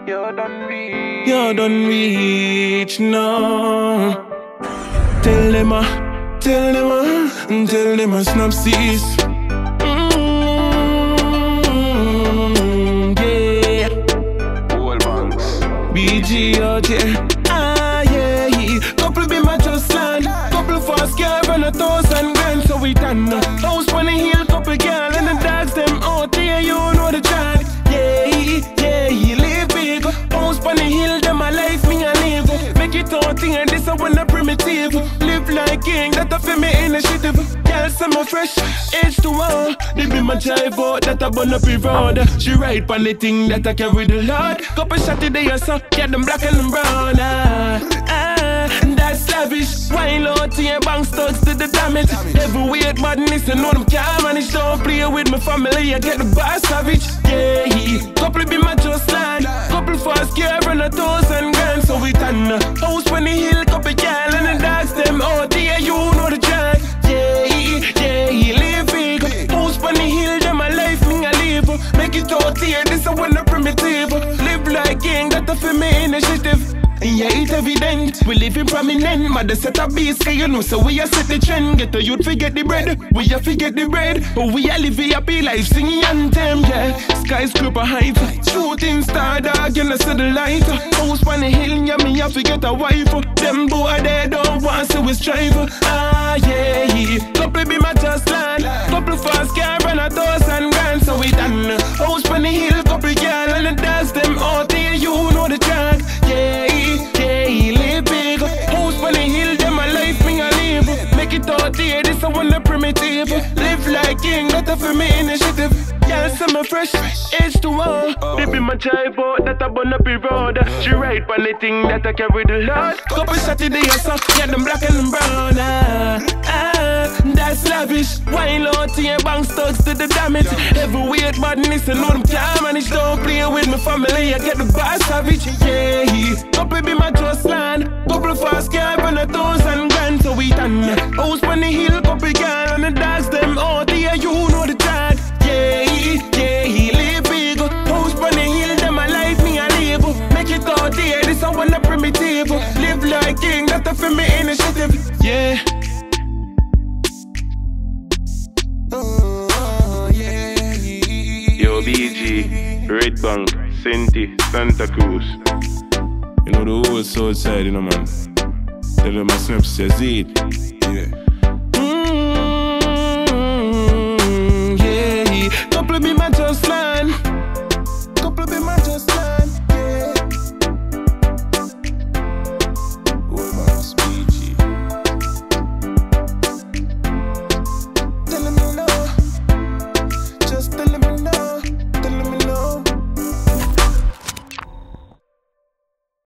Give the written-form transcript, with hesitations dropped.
You done reach now. Tell them a snap cease. Yeah. Whole banks. BG out here. Yeah. Couple be my just land. Couple fast car and 1,000 grand. So we done. House on the hill, couple girl and the dogs them out here. You know the track. Yeah. Live big. House on the hill, them my life me a live. Make it out here, this a one a primitive. Live like king, that a feel me initiative. Girl, summer fresh, H2O. They be my drive out, that a bun up the road. She ride on the thing that I carry the load. Couple shot today or so, get them black and them brown. That's lavish. Wine out to your bank stocks to the damage. Every weird madness, and know them can't manage. Don't play with my family, I get the bar savage. Yeah, couple be my just land. Couple fast car and 1,000 grand. So we done. House on the hill, couple girl and the dogs them out here. You know the track. Yeah, live big. House on the hill, them my life me a live. Make it out here, this a one a primitive. Live like king, that a for me initiative. Yeah, it's evident, we live in prominent. Mother set a beast, cause you know, so we a set the trend. Get the youth forget the bread, we a forget the bread. But we a live a happy life, singing anthem, yeah. Skyscraper height, shooting star dog, you know, see the light. House on the hill, yeah, me a forget a wife. Them boy, they don't want to we strive. Yeah, couple be my just land. Couple fast car and 1,000 grand, so we done. House on the hill, couple girl and the dance them out here, you know the track. Yeah, live big. House on the hill, them my life me a live. Make it out here, this a one a primitive. Live like king, that a for me initiative. Yeah, summer fresh, H2O. They be my drive out, that a bun up the road. She ride on the thing that I carry the load. Couple shot today or so, get them black and them brown. That's lavish. Wine out to your bank stocks to the damage. Every weird madness, and know them can't manage. Don't play with my family, I get the bar savage. Yeah, couple be my just land. Couple fast car and 1,000 grand. So we done. House on the hill, couple girl and the dogs them out here. You know the track. Yeah, live big. House on the hill, them my life me a live. Make it out here, this a one a primitive. Live like king, that a for me initiative. Yeah. Yo, BG, Red Bank, Senti, Santa Cruz. You know the whole south side, you know, man. Tell them my snaps says it. Yeah.